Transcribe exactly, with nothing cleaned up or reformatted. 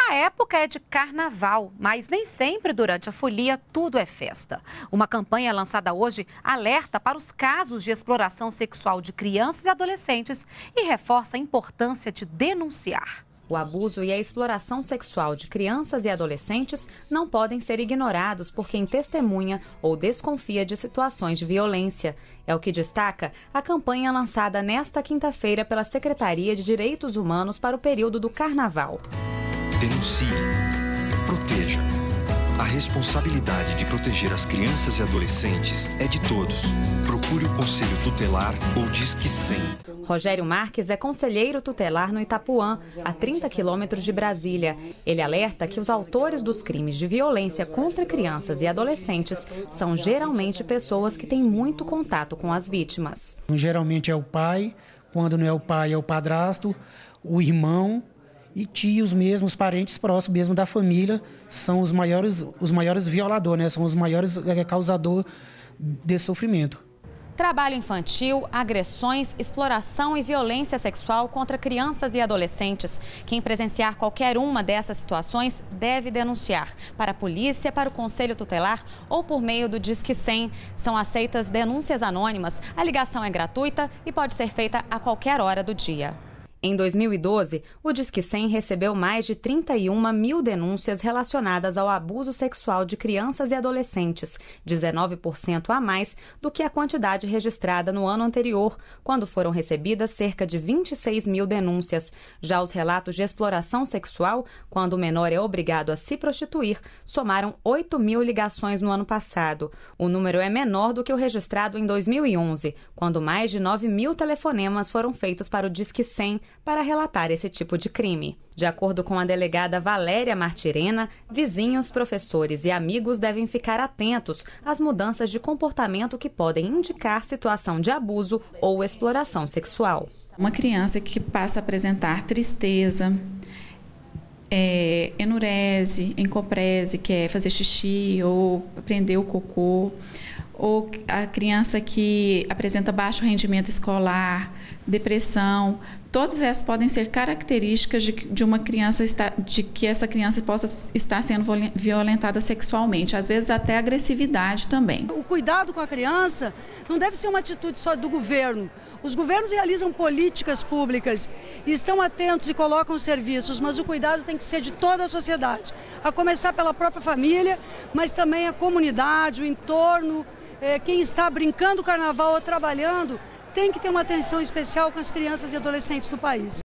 A época é de carnaval, mas nem sempre durante a folia tudo é festa. Uma campanha lançada hoje alerta para os casos de exploração sexual de crianças e adolescentes e reforça a importância de denunciar. O abuso e a exploração sexual de crianças e adolescentes não podem ser ignorados por quem testemunha ou desconfia de situações de violência. É o que destaca a campanha lançada nesta quinta-feira pela Secretaria de Direitos Humanos para o período do Carnaval. Denuncie. Proteja. A responsabilidade de proteger as crianças e adolescentes é de todos. Procure o Conselho Tutelar ou Disque cem. Rogério Marques é conselheiro tutelar no Itapuã, a trinta quilômetros de Brasília. Ele alerta que os autores dos crimes de violência contra crianças e adolescentes são geralmente pessoas que têm muito contato com as vítimas. Geralmente é o pai, quando não é o pai é o padrasto, o irmão e tios mesmo, os parentes próximos mesmo da família, são os maiores, os maiores violadores, né? São os maiores causadores desse sofrimento. Trabalho infantil, agressões, exploração e violência sexual contra crianças e adolescentes. Quem presenciar qualquer uma dessas situações deve denunciar para a polícia, para o Conselho Tutelar ou por meio do Disque cem. São aceitas denúncias anônimas, a ligação é gratuita e pode ser feita a qualquer hora do dia. Em dois mil e doze, o Disque cem recebeu mais de trinta e uma mil denúncias relacionadas ao abuso sexual de crianças e adolescentes, dezenove por cento a mais do que a quantidade registrada no ano anterior, quando foram recebidas cerca de vinte e seis mil denúncias. Já os relatos de exploração sexual, quando o menor é obrigado a se prostituir, somaram oito mil ligações no ano passado. O número é menor do que o registrado em dois mil e onze, quando mais de nove mil telefonemas foram feitos para o Disque cem, para relatar esse tipo de crime. De acordo com a delegada Valéria Martirena, vizinhos, professores e amigos devem ficar atentos às mudanças de comportamento que podem indicar situação de abuso ou exploração sexual. Uma criança que passa a apresentar tristeza, é, enurese, encoprese, que é fazer xixi ou prender o cocô, ou a criança que apresenta baixo rendimento escolar, depressão, todas essas podem ser características de, de uma criança, de que essa criança possa estar sendo violentada sexualmente, às vezes até agressividade também. O cuidado com a criança não deve ser uma atitude só do governo. Os governos realizam políticas públicas e estão atentos e colocam serviços, mas o cuidado tem que ser de toda a sociedade, a começar pela própria família, mas também a comunidade, o entorno. É, quem está brincando o carnaval ou trabalhando tem que ter uma atenção especial com as crianças e adolescentes do país.